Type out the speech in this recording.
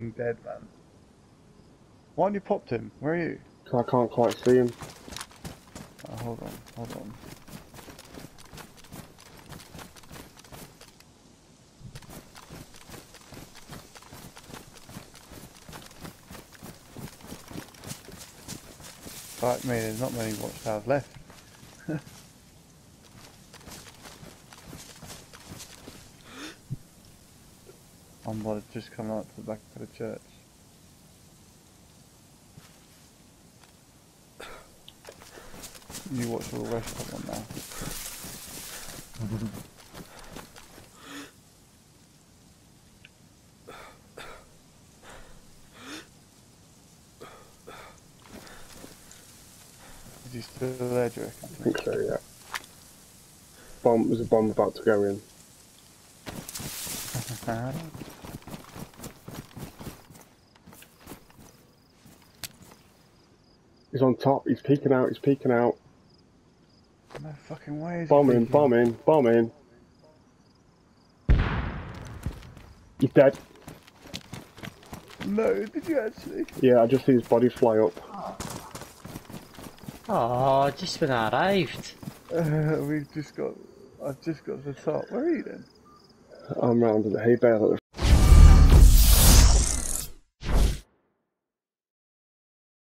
dead, man. Why haven't you popped him? Where are you? I can't quite see him. Oh, hold on, hold on. Fuck me, there's not many watchtowers left. I'm about to just come out to the back of the church. You watch all the rest of them now. Is he still there, do you reckon? I think so, yeah. There's a bomb about to go in. He's on top, he's peeking out, he's peeking out. No fucking way is Bomb he in, peeking? bomb in, bomb in. He's dead. No, did you actually? Yeah, I just see his body fly up. Oh, just when I arrived. I've just got to the top. Where are you then? I'm round at the hay bale at the